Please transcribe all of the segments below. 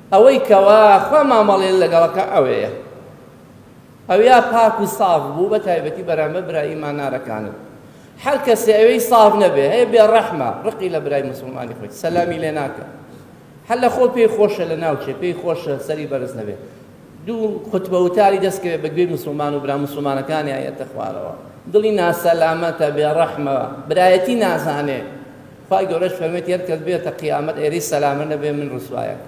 ئەوەی کەوا خوا مامەڵێن لەگەڵەکە ئەوەیە ئەویا پاک و ساف بوو بە تایبەتی بەرامبەر برای ئیماندارەکانت هەر کەسێ ئەوەی ساف نەبێ هەیە بێڕەحمە ڕقی لە برای مسلمانی خۆی سەلامی لێ ناکە هەر لە خۆ پێی خۆشە لە ناوچێ پێی خۆشە سەری بەرز نەبێ دوو خوتبە وتاری دەستکەوێت بە گوێی مسلمان و برا مسلمانەکانی ئایەتە خوارەوە دڵی ناسەلامەتە بێڕەحمە برایەتی نازانێ خوای گەورەش فەرمێتی هەر کەس بێتە قیامەت ئێرەی سەلامە نەبێ من ڕسوایەکە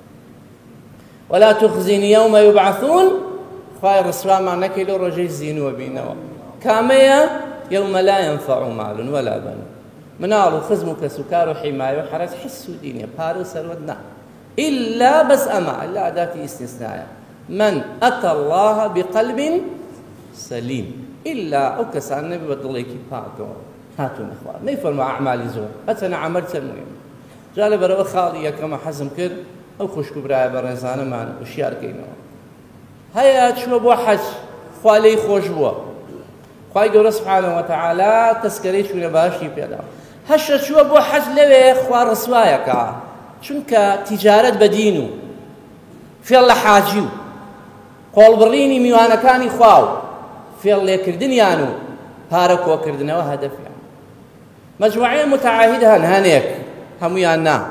ولا تخزني يوم يبعثون خوای ڕسوامان نەکەی لەو ڕۆژەی زینووە بینەوە کامەیە يوم لا ينفع مال ولا بنون مناڵ و خزم و کەس و کار و حیمایە و حرەز حس و دینیە پارە و سەروەت نا إلا بس أما إلا عاداتي استثناء من أتى الله بقلب سليم إلا أو كسان نبي بدليكي باكو هاتو نخوار ما يفرموا أعمالي زور أتنا عملت المهم جالب برا خالية كما حزم كر أو خشكو براي برزانة معنا وشيار كينو هيا شو بو حج خوالي خوش بو خواهي قول سبحانه وتعالى تسكري شو نباشي بيدا هشت شو بو حج لوي خوار رسوايك چونك تجارة بدينو في الله حاجيو قول بريني ميوانكاني خواو في الله كردنيانو هارك وكردنا وهدف يعني مجموعة متعاهدة هنيك هميانا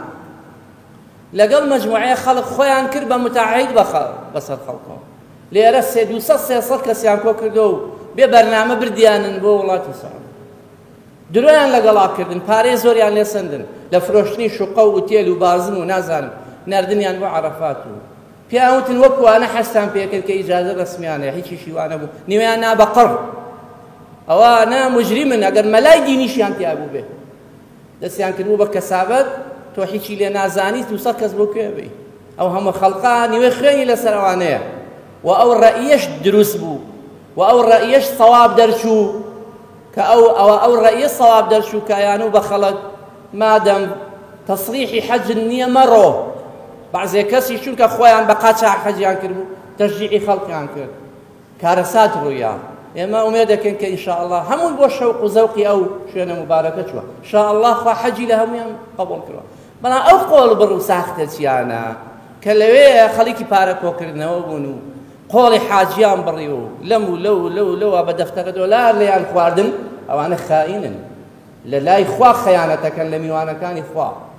لقل مجموعة خلق خويان كربا متعاهد بصر خلقهم ليرس دوسس صلك سيانكو كردو ببرنامج برديان بو والله تسعون درویان لەگەڵا کردن پارەی زۆریان لێ سندن لە فرۆشتنی شوقە و ئوتێل و بازن و نازانم نردنیان بۆ عەرەفات و پیان وتن وەکوانە حەستان پێکرد کە ئیجازە ڕەسمیانەیە هیچی شیوانە بوو نیوەیان نا بە قڕ ئەوانە مجریمن ئەگەر مەلای دینیشیان تیا بوو بێ دەستیان کردبوو بە کەسابەت تۆ هیچی لێ نازانیت و سەد کەس بۆ کوێ بێ ئەو هەموو خەڵقان نیوەی خوێنی لەسەر ئەوانەیە و ئەو ڕەئیەش دروست بوو و ئەو ڕەئیەش سەواب دەرچوو أو الرأي الصواب درشو كيانو بخلق مادام تصريحي حج النية مرة بعض كسي شو كأخوان بقاطع حج ينكربو تشجيعي خلق ينكر كارسات رؤيا إما أميدك إنك إن شاء الله هم يبغى شوق وذوقي أو شو أنا مباركة شو إن شاء الله خا حجي لهم يوم قبول كروا بنا أو قول برو ساختت يانا كلوي خليكي بارك وكرنا وبنو قولي حاجيان بريو لمو لو بدفتر دولار ليان خواردن أو أنا خائن لا إخوة خيانتك لم يوانا كان إخوة